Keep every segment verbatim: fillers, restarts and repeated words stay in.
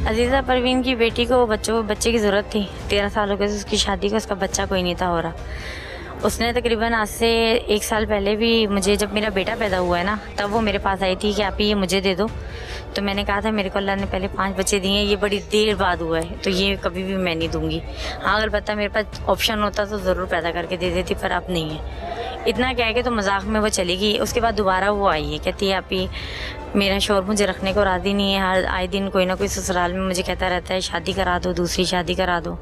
अजीज़ा परवीन की बेटी को बच्चों बच्चे की ज़रूरत थी। तेरह साल हो गए उसकी शादी को, उसका बच्चा कोई नहीं था हो रहा। उसने तकरीबन आज से एक साल पहले भी मुझे, जब मेरा बेटा पैदा हुआ है ना, तब वो मेरे पास आई थी कि आप ये मुझे दे दो। तो मैंने कहा था मेरे को अल्लाह ने पहले पांच बच्चे दिए हैं, ये बड़ी देर बाद हुआ है, तो ये कभी भी मैं नहीं दूंगी। हाँ, अगर पता मेरे पास ऑप्शन होता तो ज़रूर पैदा करके दे देती, पर अब नहीं है। इतना कह के तो मजाक में वो चली गई। उसके बाद दोबारा वो आई है, कहती है आप ही मेरा शौहर मुझे रखने को राज़ी नहीं है, हर आए दिन कोई ना कोई ससुराल में मुझे कहता रहता है शादी करा दो, दूसरी शादी करा दो,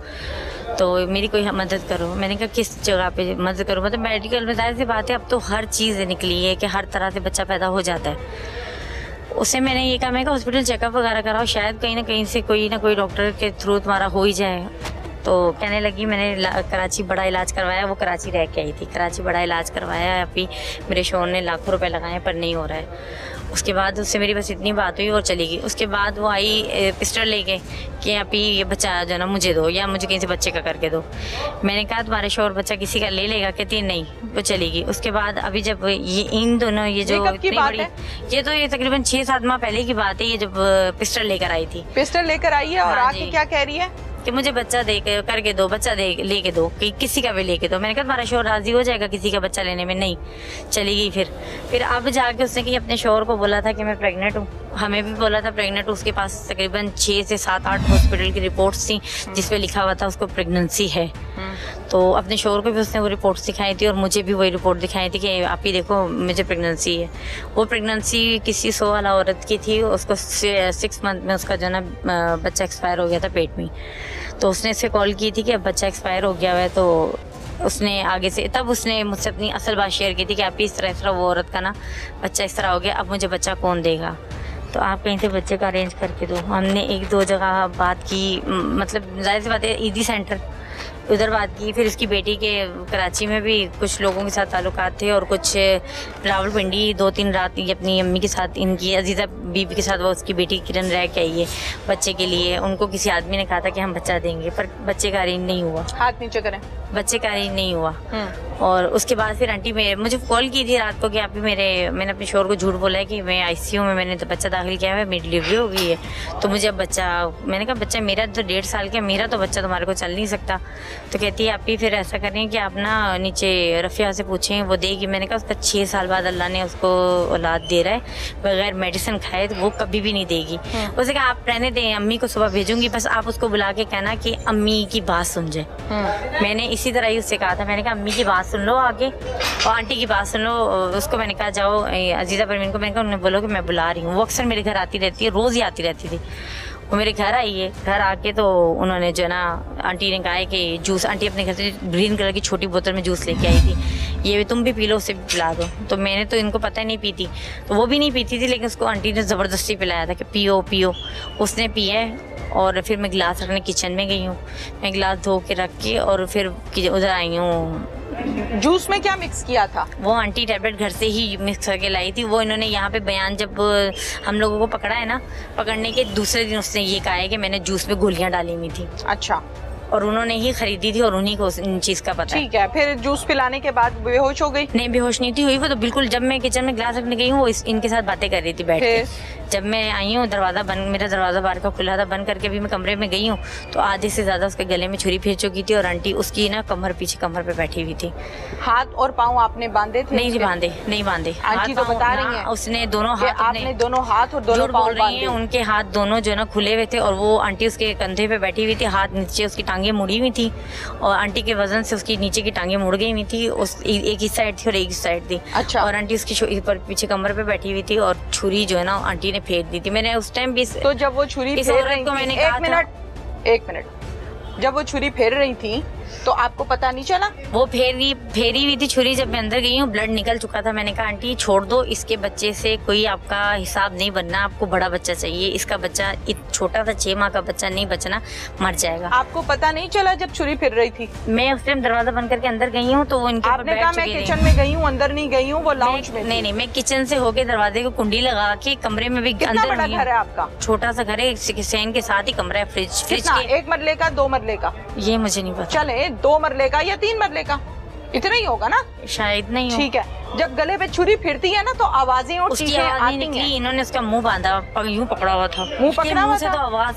तो मेरी कोई मदद करो। मैंने कहा किस जगह पे मदद करो? मतलब मेडिकल में जाहिर सी बात है अब तो हर चीज़ निकली है कि हर तरह से बच्चा पैदा हो जाता है। उससे मैंने ये कहा, मैं कहा हॉस्पिटल चेकअप वगैरह कराओ, शायद कहीं ना कहीं से कोई ना कोई डॉक्टर के थ्रू तुम्हारा हो ही जाए। तो कहने लगी मैंने कराची बड़ा इलाज करवाया। वो कराची रह के आई थी, कराची बड़ा इलाज करवाया है, अभी मेरे शौहर ने लाखों रुपए लगाए पर नहीं हो रहा है। उसके बाद उससे मेरी बस इतनी बात हुई और चली गई। उसके बाद वो आई पिस्टल लेके कि अभी ये बच्चा जो ना मुझे दो या मुझे कहीं से बच्चे का करके दो। मैंने कहा तुम्हारे शौहर बच्चा किसी का ले लेगा? कहती है नहीं, वो चली गई। उसके बाद अभी जब ये इन दोनों ये जो ये, बात है? ये तो ये तकरीबन छह सात माह पहले की बात है, ये जब पिस्टल लेकर आई थी। पिस्टल लेकर आई है और हाँ आके क्या कह रही है कि मुझे बच्चा दे करके दो, बच्चा दे लेके दो, कि किसी का भी लेके दो। मैंने कहा तुम्हारा शौहर राजी हो जाएगा किसी का बच्चा लेने में? नहीं, चली गई। फिर फिर अब जाके उसने कि अपने शौहर को बोला था कि मैं प्रेग्नेंट हूँ, हमें भी बोला था प्रेग्नेंट हूँ। उसके पास तकरीबन छः से सात आठ हॉस्पिटल की रिपोर्ट्स थी जिसपे लिखा हुआ था उसको प्रेगनेंसी है। तो अपने शौहर को भी उसने वो रिपोर्ट्स दिखाई थी और मुझे भी वही रिपोर्ट दिखाई थी कि आप ही देखो मुझे प्रेगनेंसी है। वो प्रेगनेंसी किसी सौ वाला औरत की थी, उसको सिक्स मंथ में उसका जो ना बच्चा एक्सपायर हो गया था पेट में। तो उसने इसे कॉल की थी कि अब बच्चा एक्सपायर हो गया है। तो उसने आगे से तब उसने मुझसे अपनी असल बात शेयर की थी कि आप इस तरह इस तरह वो औरत का ना बच्चा इस तरह हो गया, अब मुझे बच्चा कौन देगा, तो आप कहीं से बच्चे का अरेंज करके दो। हमने एक दो जगह बात की, मतलब जाहिर सी बात है ईदी सेंटर उधर बात की। फिर उसकी बेटी के कराची में भी कुछ लोगों के साथ ताल्लुकात थे और कुछ रावलपिंडी दो तीन रात अपनी अम्मी के साथ, इनकी अजीज़ा बीबी के साथ वो उसकी बेटी किरण रह के आई है बच्चे के लिए। उनको किसी आदमी ने कहा था कि हम बच्चा देंगे, पर बच्चे का अरेंज नहीं हुआ। हाथ नीचे करें, बच्चे का अरेंज नहीं हुआ। और उसके बाद फिर आंटी मेरे मुझे कॉल की थी रात को कि आप भी मेरे मैंने अपने शौहर को झूठ बोला है कि मैं आईसीयू में मैंने तो बच्चा दाखिल किया है, मेरी डिलीवरी हो गई है, तो मुझे अब बच्चा। मैंने कहा बच्चा मेरा तो डेढ़ साल का, मेरा तो बच्चा तुम्हारे को चल नहीं सकता। तो कहती है आप ही फिर ऐसा करें कि आप ना नीचे रफ़िया से पूछें, वो देगी। मैंने कहा उसका छः साल बाद अल्लाह ने उसको औलाद दे रहा है, बगैर मेडिसिन खाए तो वो कभी भी नहीं देगी। उसने कहा आप रहने दें, अम्मी को सुबह भेजूंगी, बस आप उसको बुला के कहना कि अम्मी की बात सुन जाए। मैंने इसी तरह ही उससे कहा था, मैंने कहा अम्मी की बात सुन लो आगे और आंटी की बात सुन लो। उसको मैंने कहा जाओ अजीज़ा परवीन को मैंने कहा उन्हें बोलो कि मैं बुला रही हूँ। वो अक्सर मेरे घर आती रहती है, रोज़ ही आती रहती थी। वो मेरे घर आई है, घर आके तो उन्होंने जो ना आंटी ने कहा है कि जूस, आंटी अपने घर से ग्रीन कलर की छोटी बोतल में जूस लेके आई थी, ये भी तुम भी पी लो, उसे भी पिला दो। तो मैंने तो इनको पता ही नहीं पीती, तो वो भी नहीं पीती थी, लेकिन उसको आंटी ने ज़बरदस्ती पिलाया था कि पियो पियो। उसने पिया है और फिर मैं गिलास रखने किचन में गई हूँ, मैं गिलास धो के रख के और फिर उधर आई हूँ। जूस में क्या मिक्स किया था? वो आंटी टैबलेट घर से ही मिक्स करके लाई थी। वो इन्होंने यहाँ पे बयान जब हम लोगों को पकड़ा है ना, पकड़ने के दूसरे दिन उसने ये कहा है कि मैंने जूस में गोलियां डाली हुई थी। अच्छा। और उन्होंने ही खरीदी थी और उन्हीं को इन चीज का पता है। ठीक है, फिर जूस पिलाने के बाद बेहोश हो गई? नहीं, बेहोश नहीं थी हुई वो तो बिल्कुल। जब मैं किचन में गिलास रखने गई हूँ, वो इनके साथ बातें कर रही थी बैठ के। जब मैं आई हूँ, दरवाजा बंद, मेरा दरवाजा बाहर का खुला था, बंद करके भी मैं कमरे में गई हूँ तो आधे से ज्यादा उसके गले में छुरी फेंच चुकी थी और आंटी उसकी ना कमर पीछे कमर पे बैठी हुई थी। हाथ और पाँव आपने बांधे थे? नहीं बांधे, नहीं बांधे। आंटी तो बता रही है उसने दोनों हाथ, आपने दोनों हाथ और दोनों बोल रही है, उनके हाथ दोनों जो ना खुले हुए थे और वो आंटी उसके कंधे पे बैठी हुई थी, हाथ नीचे उसकी टांगे मुड़ी हुई थी और आंटी के वजन से उसकी नीचे की टांगे मुड़ गई हुई थी। उस एक ही साइड थी और एक ही साइड थी। अच्छा। और आंटी उसकी पर पीछे कमर पे बैठी हुई थी और छुरी जो है ना आंटी ने फेंक दी थी। मैंने उस टाइम भी तो जब वो छुरी फेर रही थी, मैंने एक मिनट एक मिनट जब वो छुरी फेर रही थी तो आपको पता नहीं चला? वो फेरी फेरी हुई थी छुरी, जब मैं अंदर गई हूँ ब्लड निकल चुका था। मैंने कहा आंटी छोड़ दो, इसके बच्चे से कोई आपका हिसाब नहीं बनना, आपको बड़ा बच्चा चाहिए, इसका बच्चा छोटा था, छह माह का बच्चा नहीं बचना, मर जाएगा। आपको पता नहीं चला जब छुरी फिर रही थी? मैं उस टाइम दरवाजा बंद करके अंदर गई हूँ तो वो इनके आपने कहा मैं किचन में गई हूँ, अंदर नहीं गई हूँ, वो लाउंज में। नहीं नहीं, मैं किचन से होके दरवाजे को कुंडी लगा के कमरे में भी अंदर। बड़ा घर है आपका? छोटा सा घर है, सैन के साथ ही कमरा है, फ्रिज फ्रिज एक मरले का, दो मरले का, ये मुझे नहीं पता। चले दो मरले का या तीन मरले का, इतना ही होगा ना शायद। नहीं ठीक है। जब गले पे छुरी फिरती है ना तो आवाजें और चीखें आती हैं। इन्होंने उसका मुंह बांधा, यूं पकड़ा हुआ था, मुंह पकड़ा हुआ था तो आवाज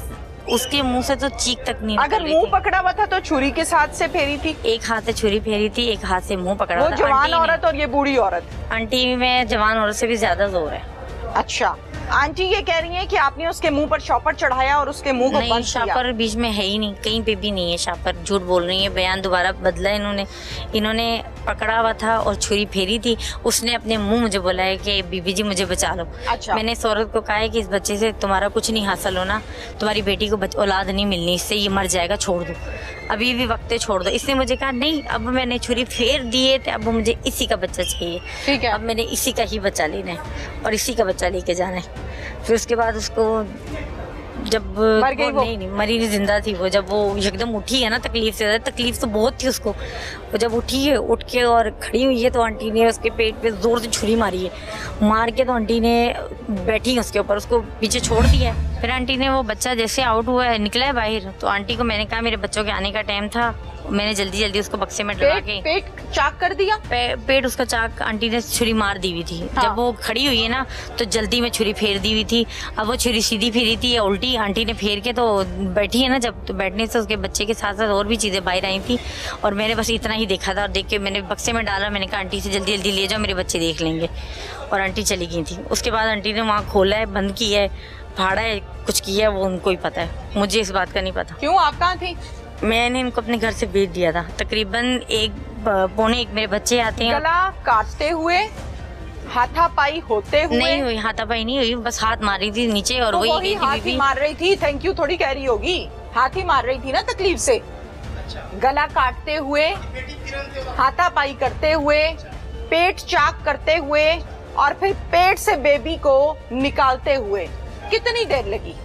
उसके मुंह से तो चीख तक नहीं निकल अगर रही मुंह थी। पकड़ा हुआ था तो छुरी के साथ से फेरी थी? एक हाथ से छुरी फेरी थी, एक हाथ से मुंह पकड़ा वो था। जवान आंटी ने- औरत और ये बूढ़ी औरत? आंटी में जवान औरत से भी ज्यादा जोर है। अच्छा, आंटी ये कह रही हैं कि आपने उसके मुंह पर शॉपर चढ़ाया और उसके मुंह को नहीं, बंद किया। शापर बीच में है ही नहीं, कहीं पे भी नहीं है शापर। झूठ बोल रही है, बयान दोबारा बदला इन्होंने। इन्होंने पकड़ा हुआ था और छुरी फेरी थी। उसने अपने मुंह मुझे बोला है कि बीबी जी मुझे बचा लो। अच्छा। मैंने इस औरत को कहा है कि इस बच्चे से तुम्हारा कुछ नहीं हासिल होना, तुम्हारी बेटी को बच, औलाद नहीं मिलनी, इससे ये मर जाएगा, छोड़ दो, अभी भी वक्त है, छोड़ दो। इसने मुझे कहा नहीं, अब मैंने छुरी फेर दी है तो अब मुझे इसी का बच्चा चाहिए। ठीक है। अब मैंने इसी का ही बच्चा लेना है और इसी का बच्चा लेके जाना है। फिर उसके बाद उसको जब मर गई वो? नहीं नहीं मरी नहीं, जिंदा थी वो। जब वो एकदम उठी है ना, तकलीफ से, तकलीफ तो बहुत थी उसको। वो जब उठी है, उठ के और खड़ी हुई है तो आंटी ने उसके पेट पे जोर से छुरी मारी है। मार के तो आंटी ने बैठी है उसके ऊपर, उसको पीछे छोड़ दिया है। फिर आंटी ने वो बच्चा जैसे आउट हुआ है, निकला है बाहर, तो आंटी को मैंने कहा मेरे बच्चों के आने का टाइम था, मैंने जल्दी जल्दी उसको बक्से में डरा पेट, के पेट चाक कर दिया? पे, पेट उसका चाक आंटी ने छुरी मार दी हुई थी। हाँ। जब वो खड़ी हुई है ना तो जल्दी में छुरी फेर दी हुई थी। अब वो छुरी सीधी फेरी थी या उल्टी, आंटी ने फेर के तो बैठी है ना, जब तो बैठने से उसके बच्चे के साथ साथ और भी चीजें बाहर आई थी और मैंने बस इतना ही देखा था। और देख के मैंने बक्से में डाला, मैंने कहा आंटी से जल्दी जल्दी ले जाओ, मेरे बच्चे देख लेंगे। और आंटी चली गई थी। उसके बाद आंटी ने वहाँ खोला है, बंद किया है, फाड़ा है, कुछ किया है, वो उनको ही पता है, मुझे इस बात का नहीं पता। क्यों, आप कहाँ थी? मैंने इनको अपने घर से भेज दिया था। तकरीबन एक पौने एक मेरे बच्चे आते हैं। गला काटते हुए, हाथापाई होते हुए? नहीं हुई, हाथापाई नहीं हुई, बस हाथ मार रही थी नीचे और तो वही वही गई थी हाथ ही बीबी। मार रही थी, थैंक यू थोड़ी कह रही होगी, हाथ ही मार रही थी ना तकलीफ से। गला काटते हुए, हाथापाई करते हुए, पेट चाक करते हुए और फिर पेट से बेबी को निकालते हुए कितनी देर लगी?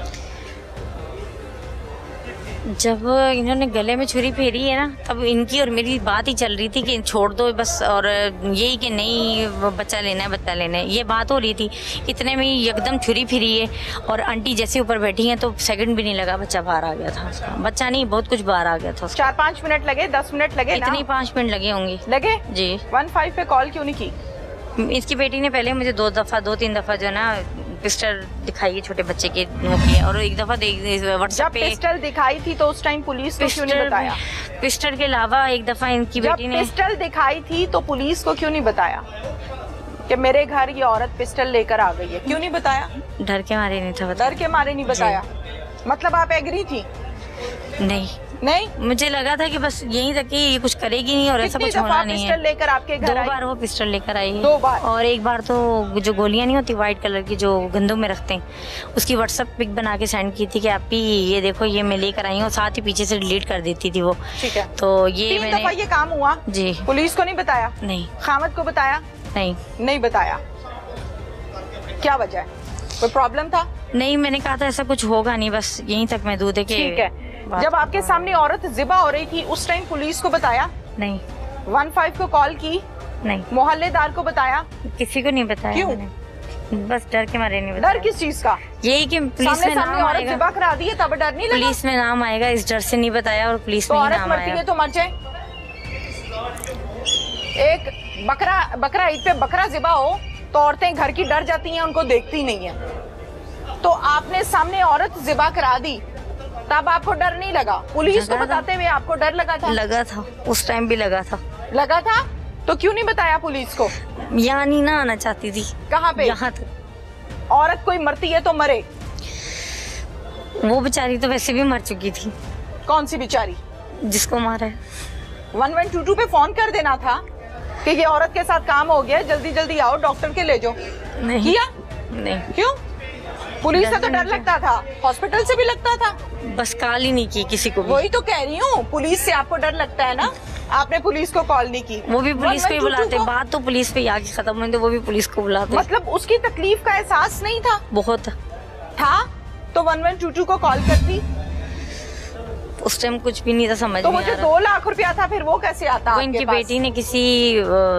जब इन्होंने गले में छुरी फेरी है ना, तब इनकी और मेरी बात ही चल रही थी कि छोड़ दो बस, और यही कि नहीं वो बच्चा लेना है, बच्चा लेना है, ये बात हो रही थी। इतने में ही एकदम छुरी फिरी है और आंटी जैसे ऊपर बैठी हैं तो सेकंड भी नहीं लगा, बच्चा बाहर आ गया था उसका। बच्चा नहीं, बहुत कुछ बाहर आ गया था उसका। चार पाँच मिनट लगे, दस मिनट लगे ना? इतनी पाँच मिनट लगे होंगे। लगे? जी। वन फाइव पे कॉल क्यों नहीं की? इसकी बेटी ने पहले मुझे दो दफा दो तीन दफा जो है ना पिस्टल दिखाई है छोटे बच्चे के मुंह की, और एक दफा व्हाट्सएप जब पे पिस्टल दिखाई थी तो उस टाइम पुलिस को क्यों नहीं बताया? पिस्टल के अलावा एक दफा इनकी जब बेटी ने पिस्टल दिखाई थी तो पुलिस को क्यों नहीं बताया कि मेरे घर ये औरत पिस्टल लेकर आ गई है? क्यों नहीं बताया? डर के मारे नहीं था, डर के मारे नहीं बताया। मतलब आप एग्री थी? नहीं नहीं, मुझे लगा था कि बस यहीं तक कि ये कुछ करेगी नहीं और ऐसा कितनी कुछ होना दफा नहीं पिस्टल है। लेकर आपके घर दो आई? बार वो पिस्टल लेकर आई है। दो बार? और एक बार तो जो गोलियां नहीं होती व्हाइट कलर की जो गंदों में रखते हैं, उसकी व्हाट्सएप पिक बना के सेंड की थी कि आप ही ये देखो ये मैं लेकर आई हूँ, साथ ही पीछे से डिलीट कर देती थी वो। ठीक है। तो ये तीन दफा मैंने ये काम हुआ? जी। पुलिस को नहीं बताया? नहीं खामद को बताया? नहीं नहीं बताया। क्या वजह है? कोई प्रॉब्लम था? नहीं, मैंने कहा था ऐसा कुछ होगा नहीं, बस यहीं तक मैं दूध है कि ठीक है। जब आपके सामने औरत जिबा हो रही थी उस टाइम पुलिस को बताया? नहीं। वन फाइव को कॉल की? नहीं। मोहल्लेदार को बताया? किसी को नहीं बताया। क्यों? मैंने बस डर के मारे नहीं बताया। डर किस चीज का? यही कि पुलिस सामने में सामने नाम औरत आएगा, जिबा करा दी है तब डर नहीं लगा? पुलिस में नाम आएगा, इस डर से नहीं बताया और पुलिस तो में ही औरत नाम मरती है आएगा। तो मर जाए। एक बकरा बकरा ईद पे बकरा जिबा हो तो औरतें घर की डर जाती हैं, उनको देखती नहीं है। तो आपने सामने औरत जिबा करा दी तब आपको डर नहीं लगा? पुलिस को बताते हुए आपको डर लगा था? लगा था, उस टाइम भी लगा था। लगा था तो क्यों नहीं बताया पुलिस को? यहाँ नहीं ना आना चाहती थी। कहाँ पे? यहाँ तक। औरत कोई मरती है तो मरे, वो बेचारी तो वैसे भी मर चुकी थी। कौन सी बेचारी? जिसको मारा है। वन वन टू टू पे फोन कर देना था कि ये औरत के साथ काम हो गया, जल्दी जल्दी आओ, डॉक्टर के ले जाओ। नहीं किया? नहीं। क्यों? पुलिस से तो डर लगता था, हॉस्पिटल से भी लगता था। बस कॉल ही नहीं की किसी को भी। वही तो कह रही हूँ, पुलिस से आपको डर लगता है ना, आपने पुलिस को कॉल नहीं की। वो भी पुलिस को ही वन वन टू टू बुलाते, को- बात तो पुलिस पे आके खत्म हुई तो वो भी पुलिस को बुलाते। मतलब उसकी तकलीफ का एहसास नहीं था? बहुत था तो वन वन टू टू को कॉल करती। उस टाइम कुछ भी नहीं था समझ तो में वो जो आ रहा। दो लाख रुपया था फिर वो कैसे आता वो आपके इनकी पास? बेटी ने किसी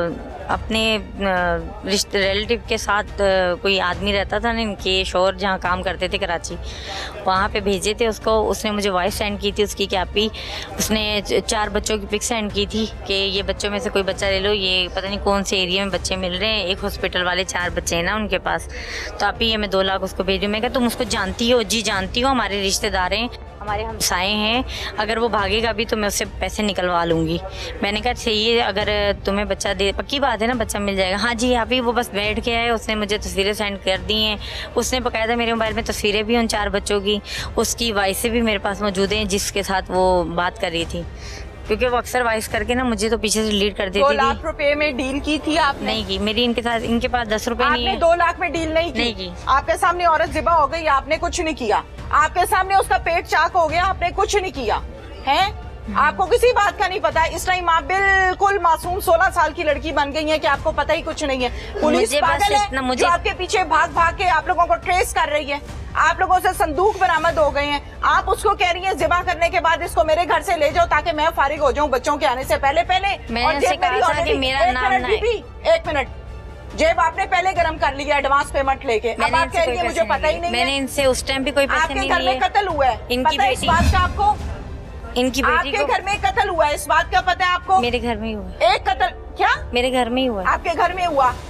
अपने रिश्ते रिलेटिव के साथ अ, कोई आदमी रहता था ना, इनके शोहर जहाँ काम करते थे कराची, वहाँ पे भेजे थे उसको। उसने मुझे वॉइस सेंड की थी उसकी क्या पी, उसने च- चार बच्चों की पिक सेंड की थी कि ये बच्चों में से कोई बच्चा ले लो, ये पता नहीं कौन से एरिया में बच्चे मिल रहे हैं, एक हॉस्पिटल वाले चार बच्चे हैं ना उनके पास, तो आप ही ये मैं दो लाख उसको भेज दूँ। मैं कहा तुम उसको जानती हो? जी जानती हो, हमारे रिश्तेदार हैं, हमारे हमसाए हैं, अगर वो भागेगा भी तो मैं उससे पैसे निकलवा लूँगी। मैंने कहा चाहिए अगर तुम्हें बच्चा दे, पक्की बात है ना बच्चा मिल जाएगा? हाँ जी अभी वो बस बैठ के आए, उसने मुझे तस्वीरें सेंड कर दी हैं, उसने बकायदा मेरे मोबाइल में तस्वीरें भी उन चार बच्चों की, उसकी वॉइस भी मेरे पास मौजूद हैं जिसके साथ वो बात कर रही थी, क्योंकि वो अक्सर वॉइस करके ना मुझे तो पीछे से डिलीट कर दो देती लाख थी। रुपए में डील की थी आपने? नहीं की मेरी इनके साथ, इनके पास दस रुपए नहीं आपने है। दो लाख में डील नहीं की? नहीं की। आपके सामने औरत ज़िबा हो गई, आपने कुछ नहीं किया। आपके सामने उसका पेट चाक हो गया, आपने कुछ नहीं किया है? आपको किसी बात का नहीं पता है। इस टाइम आप बिल्कुल मासूम सोलह साल की लड़की बन गई है कि आपको पता ही कुछ नहीं है। पुलिस मुझे बस पागल इतना- है मुझे- जो आपके पीछे भाग भाग के आप लोगों को ट्रेस कर रही है। आप लोगों से संदूक बरामद हो गए हैं। आप उसको कह रही हैं ज़िबा करने के बाद इसको मेरे घर से ले जाओ ताकि मैं फारिग हो जाऊं बच्चों के आने से पहले पहले। मैंने और उनसे जेब मेरी कहा था कि already- मेरा एक नाम मिनट ना है। बीबी, एक मिनट, जेब आपने पहले गरम कर लिया एडवांस पेमेंट लेके। अब मैंने आप इनसे कह कोई रही है पैसे मुझे पता ही नहीं मैंने है। इनसे उस टाइम भी कोई पैसे आपके नहीं घर में लिए। कत्ल हुआ है, इनकी पता है इस बेटी- बात का आपको? इनकी बेटी आपके को घर में कत्ल हुआ है, इस बात का पता है आपको? मेरे घर में ही हुआ है। एक कत्ल क्या मेरे घर में ही हुआ है। आपके घर में हुआ?